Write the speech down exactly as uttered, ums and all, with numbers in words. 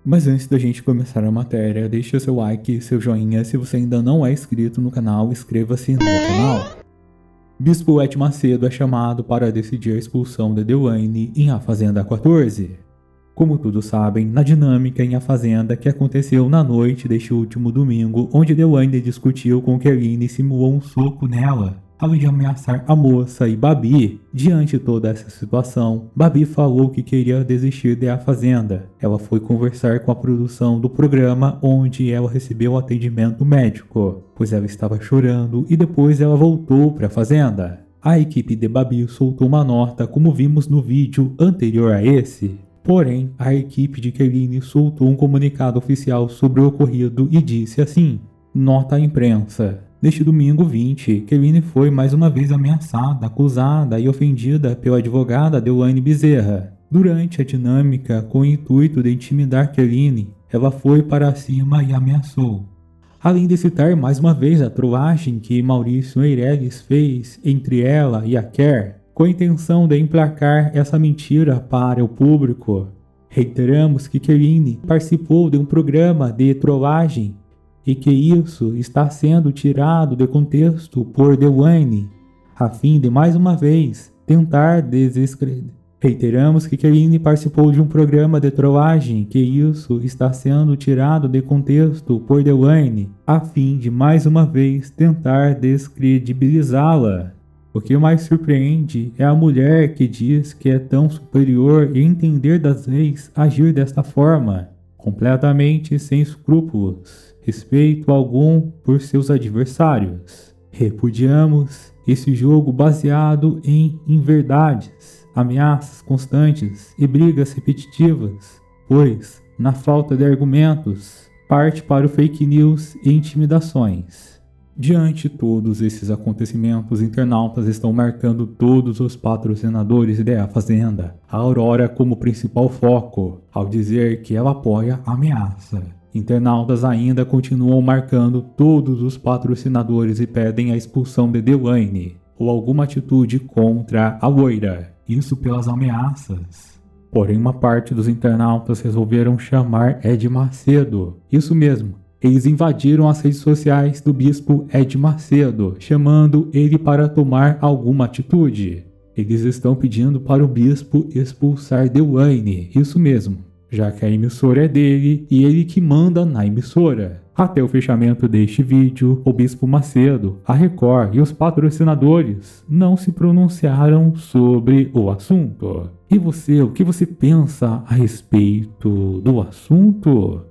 Mas antes da gente começar a matéria, deixe o seu like, seu joinha, se você ainda não é inscrito no canal, inscreva-se no canal. Bispo Ed Macedo é chamado para decidir a expulsão de Dewayne em A Fazenda quatorze. Como todos sabem, na dinâmica em A Fazenda que aconteceu na noite deste último domingo, onde Dewayne discutiu com Kerline e simulou um soco nela, além de ameaçar a moça e Babi. Diante de toda essa situação, Babi falou que queria desistir de A Fazenda. Ela foi conversar com a produção do programa, onde ela recebeu atendimento médico, pois ela estava chorando, e depois ela voltou para a Fazenda. A equipe de Babi soltou uma nota, como vimos no vídeo anterior a esse. Porém, a equipe de Kerline soltou um comunicado oficial sobre o ocorrido e disse assim: nota à imprensa. Neste domingo vinte, Kerline foi mais uma vez ameaçada, acusada e ofendida pela advogada Dewayne Bezerra. Durante a dinâmica, com o intuito de intimidar Kerline, ela foi para cima e ameaçou. Além de citar mais uma vez a trollagem que Maurício Meirelles fez entre ela e a Ker, com a intenção de emplacar essa mentira para o público. Reiteramos que Kerline participou de um programa de trollagem e que isso está sendo tirado de contexto por Dewayne, a fim de mais uma vez tentar descredibilizar. Reiteramos que Kerline participou de um programa de trollagem, que isso está sendo tirado de contexto por Dewayne, a fim de mais uma vez tentar descredibilizá-la. O que mais surpreende é a mulher que diz que é tão superior e entender das leis agir desta forma, completamente sem escrúpulos, respeito algum por seus adversários. Repudiamos esse jogo baseado em inverdades, ameaças constantes e brigas repetitivas, pois, na falta de argumentos, parte para o fake news e intimidações. Diante de todos esses acontecimentos, internautas estão marcando todos os patrocinadores de A Fazenda, a Aurora como principal foco, ao dizer que ela apoia a ameaça. Internautas ainda continuam marcando todos os patrocinadores e pedem a expulsão de Dewayne, ou alguma atitude contra a loira, isso pelas ameaças. Porém, uma parte dos internautas resolveram chamar Ed Macedo, isso mesmo. Eles invadiram as redes sociais do bispo Ed Macedo, chamando ele para tomar alguma atitude. Eles estão pedindo para o bispo expulsar Dewayne, isso mesmo, já que a emissora é dele e ele que manda na emissora. Até o fechamento deste vídeo, o bispo Macedo, a Record e os patrocinadores não se pronunciaram sobre o assunto. E você, o que você pensa a respeito do assunto?